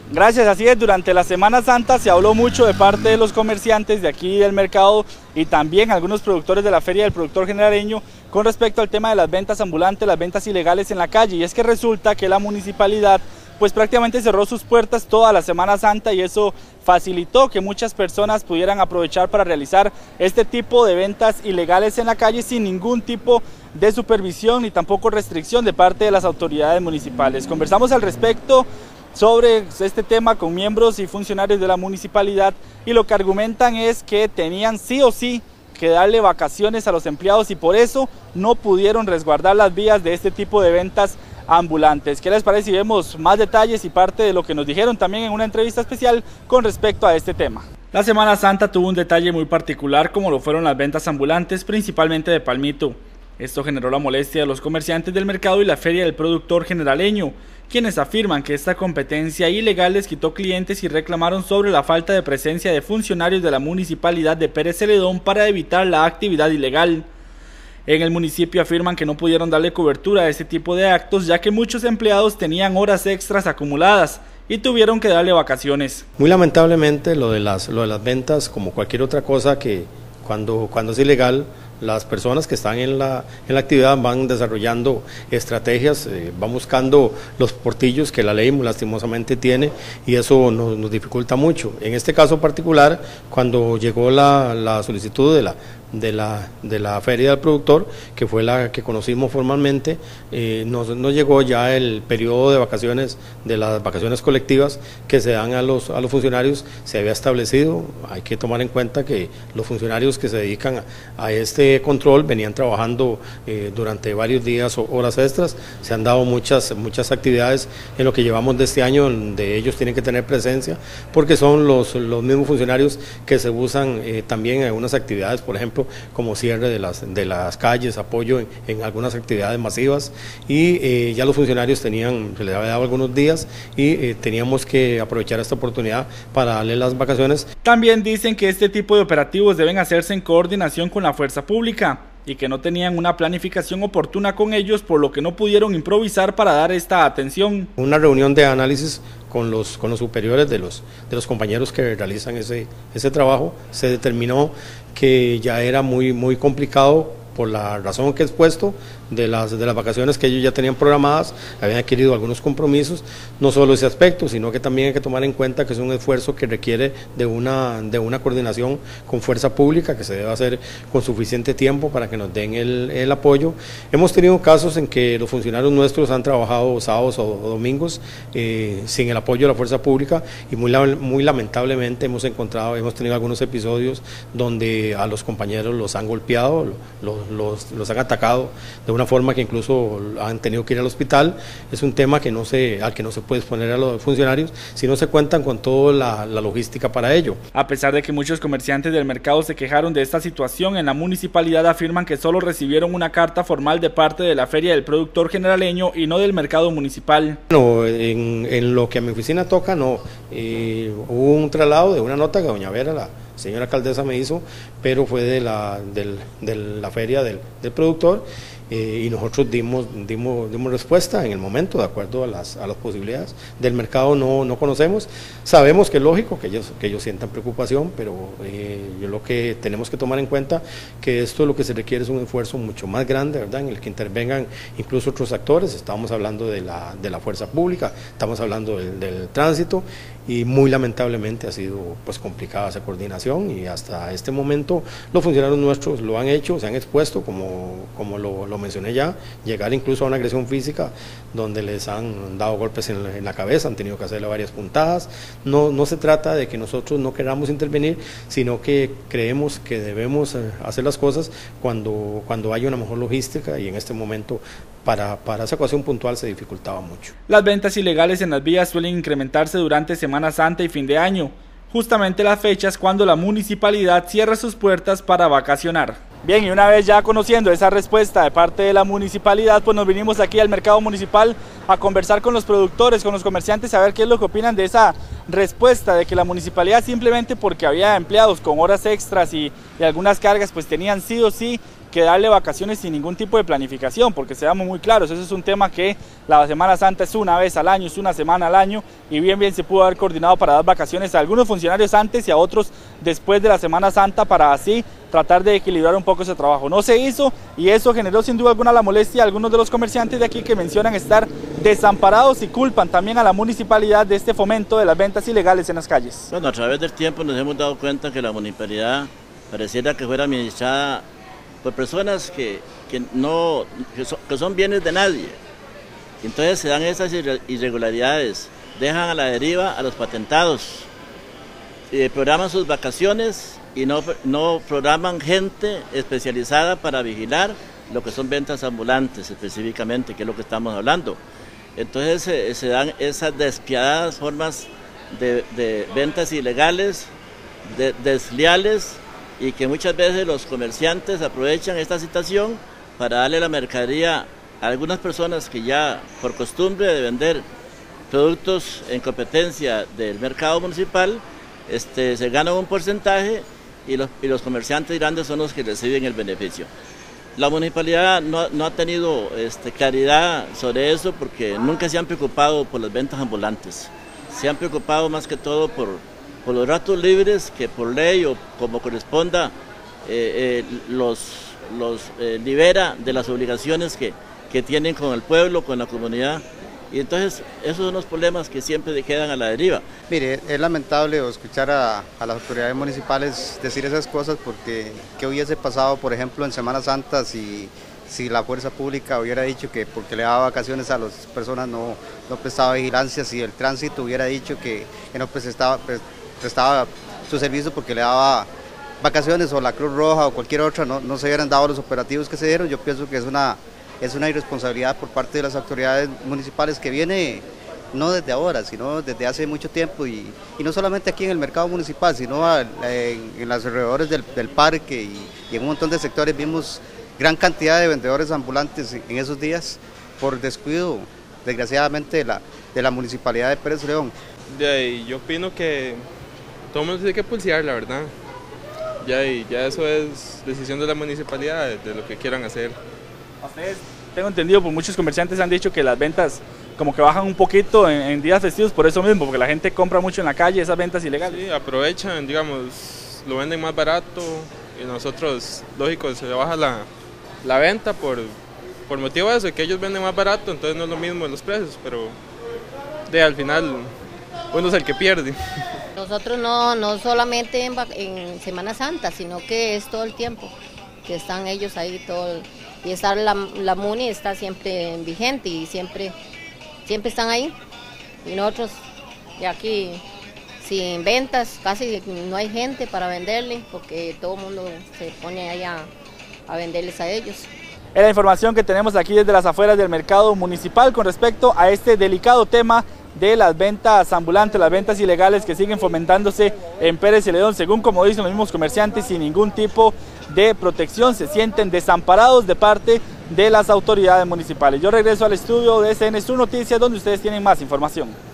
Gracias, así es, durante la Semana Santa se habló mucho de parte de los comerciantes de aquí del mercado y también algunos productores de la Feria del Productor Generareño con respecto al tema de las ventas ambulantes, las ventas ilegales en la calle, y es que resulta que la municipalidad pues prácticamente cerró sus puertas toda la Semana Santa y eso facilitó que muchas personas pudieran aprovechar para realizar este tipo de ventas ilegales en la calle sin ningún tipo de supervisión ni tampoco restricción de parte de las autoridades municipales. Conversamos al respecto sobre este tema con miembros y funcionarios de la municipalidad y lo que argumentan es que tenían sí o sí que darle vacaciones a los empleados y por eso no pudieron resguardar las vías de este tipo de ventas ambulantes. ¿Qué les parece si vemos más detalles y parte de lo que nos dijeron también en una entrevista especial con respecto a este tema? La Semana Santa tuvo un detalle muy particular como lo fueron las ventas ambulantes, principalmente de palmito. Esto generó la molestia de los comerciantes del mercado y la Feria del Productor Generaleño, quienes afirman que esta competencia ilegal les quitó clientes y reclamaron sobre la falta de presencia de funcionarios de la municipalidad de Pérez Celedón para evitar la actividad ilegal. En el municipio afirman que no pudieron darle cobertura a este tipo de actos ya que muchos empleados tenían horas extras acumuladas y tuvieron que darle vacaciones. Muy lamentablemente lo de las ventas, como cualquier otra cosa que cuando es ilegal, las personas que están en la actividad van desarrollando estrategias, van buscando los portillos que la ley lastimosamente tiene y eso nos dificulta mucho. En este caso particular, cuando llegó la solicitud de la Feria del Productor, que fue la que conocimos formalmente, nos llegó ya el periodo de vacaciones, de las vacaciones colectivas que se dan a los funcionarios, se había establecido. Hay que tomar en cuenta que los funcionarios que se dedican a este control venían trabajando durante varios días o horas extras, se han dado muchas actividades en lo que llevamos de este año donde ellos tienen que tener presencia, porque son los mismos funcionarios que se usan también en algunas actividades, por ejemplo, como cierre de las calles, apoyo en algunas actividades masivas y ya los funcionarios se les había dado algunos días y teníamos que aprovechar esta oportunidad para darle las vacaciones. También dicen que este tipo de operativos deben hacerse en coordinación con la fuerza pública y que no tenían una planificación oportuna con ellos, por lo que no pudieron improvisar para dar esta atención. Una reunión de análisis con los superiores de los compañeros que realizan ese trabajo, se determinó que ya era muy complicado por la razón que he expuesto de las vacaciones que ellos ya tenían programadas, habían adquirido algunos compromisos, no solo ese aspecto, sino que también hay que tomar en cuenta que es un esfuerzo que requiere de una coordinación con fuerza pública, que se debe hacer con suficiente tiempo para que nos den el apoyo. Hemos tenido casos en que los funcionarios nuestros han trabajado sábados o domingos sin el apoyo de la fuerza pública y muy lamentablemente hemos tenido algunos episodios donde a los compañeros los han golpeado, los han atacado de una forma que incluso han tenido que ir al hospital. Es un tema al que no se puede exponer a los funcionarios si no se cuentan con toda la logística para ello. A pesar de que muchos comerciantes del mercado se quejaron de esta situación, en la municipalidad afirman que solo recibieron una carta formal de parte de la Feria del Productor Generaleño y no del mercado municipal. No, en lo que a mi oficina toca, no. Hubo un traslado de una nota que doña Vera, la señora alcaldesa, me hizo, pero fue de la Feria del Productor. Y nosotros dimos respuesta en el momento de acuerdo a las posibilidades. Del mercado no conocemos, sabemos que es lógico que ellos sientan preocupación, pero lo que tenemos que tomar en cuenta que esto lo que se requiere es un esfuerzo mucho más grande, ¿verdad?, en el que intervengan incluso otros actores. Estamos hablando de la fuerza pública, estamos hablando del tránsito y muy lamentablemente ha sido pues complicada esa coordinación y hasta este momento los funcionarios nuestros lo han hecho, se han expuesto como lo mencioné ya, llegar incluso a una agresión física donde les han dado golpes en la cabeza, han tenido que hacerle varias puntadas. No se trata de que nosotros no queramos intervenir, sino que creemos que debemos hacer las cosas cuando haya una mejor logística y en este momento para esa ocasión puntual se dificultaba mucho. Las ventas ilegales en las vías suelen incrementarse durante Semana Santa y fin de año, justamente las fechas cuando la municipalidad cierra sus puertas para vacacionar. Bien, y una vez ya conociendo esa respuesta de parte de la municipalidad, pues nos vinimos aquí al mercado municipal a conversar con los productores, con los comerciantes, a ver qué es lo que opinan de esa respuesta de que la municipalidad simplemente porque había empleados con horas extras y algunas cargas, pues tenían sí o sí que darle vacaciones sin ningún tipo de planificación, porque seamos muy claros, ese es un tema que la Semana Santa es una vez al año, es una semana al año, y bien se pudo haber coordinado para dar vacaciones a algunos funcionarios antes y a otros después de la Semana Santa, para así tratar de equilibrar un poco ese trabajo. No se hizo, y eso generó sin duda alguna la molestia a algunos de los comerciantes de aquí, que mencionan estar desamparados y culpan también a la municipalidad de este fomento de las ventas ilegales en las calles. Bueno, a través del tiempo nos hemos dado cuenta que la municipalidad pareciera que fuera administrada por personas que son bienes de nadie. Entonces se dan esas irregularidades, dejan a la deriva a los patentados, programan sus vacaciones y no programan gente especializada para vigilar lo que son ventas ambulantes específicamente, que es lo que estamos hablando. Entonces se dan esas despiadadas formas de ventas ilegales, desleales, y que muchas veces los comerciantes aprovechan esta situación para darle la mercadería a algunas personas que ya por costumbre de vender productos en competencia del mercado municipal, se ganan un porcentaje y los comerciantes grandes son los que reciben el beneficio. La municipalidad no ha tenido claridad sobre eso, porque nunca se han preocupado por las ventas ambulantes, se han preocupado más que todo por los ratos libres, que por ley o como corresponda los libera de las obligaciones que tienen con el pueblo, con la comunidad. Y entonces esos son los problemas que siempre quedan a la deriva. Mire, es lamentable escuchar a las autoridades municipales decir esas cosas, porque ¿qué hubiese pasado, por ejemplo, en Semana Santa si la fuerza pública hubiera dicho que porque le daba vacaciones a las personas no prestaba vigilancia, si el tránsito hubiera dicho que no prestaba su servicio porque le daba vacaciones, o la Cruz Roja o cualquier otra, no se hubieran dado los operativos que se dieron? Yo pienso que es una irresponsabilidad por parte de las autoridades municipales, que viene no desde ahora, sino desde hace mucho tiempo, y no solamente aquí en el mercado municipal, sino en los alrededores del parque y en un montón de sectores. Vimos gran cantidad de vendedores ambulantes en esos días por descuido, desgraciadamente, de la municipalidad de Pérez León. Yo opino que todo el mundo tiene que pulsear, la verdad. Ya eso es decisión de la municipalidad, de lo que quieran hacer. Ustedes, tengo entendido, pues muchos comerciantes han dicho que las ventas como que bajan un poquito en días festivos por eso mismo, porque la gente compra mucho en la calle, esas ventas ilegales. Sí, aprovechan, digamos, lo venden más barato, y nosotros, lógico, se baja la venta por motivo de eso, que ellos venden más barato, entonces no es lo mismo en los precios, pero al final uno es el que pierde. Nosotros no solamente en Semana Santa, sino que es todo el tiempo, que están ellos ahí todo, y la MUNI está siempre vigente y siempre están ahí, y nosotros de aquí sin ventas, casi no hay gente para venderle, porque todo el mundo se pone ahí a venderles a ellos. Es la información que tenemos aquí desde las afueras del mercado municipal con respecto a este delicado tema de las ventas ambulantes, las ventas ilegales que siguen fomentándose en Pérez Celedón. Según como dicen los mismos comerciantes, sin ningún tipo de protección, se sienten desamparados de parte de las autoridades municipales. Yo regreso al estudio de SN Sur Noticias, donde ustedes tienen más información.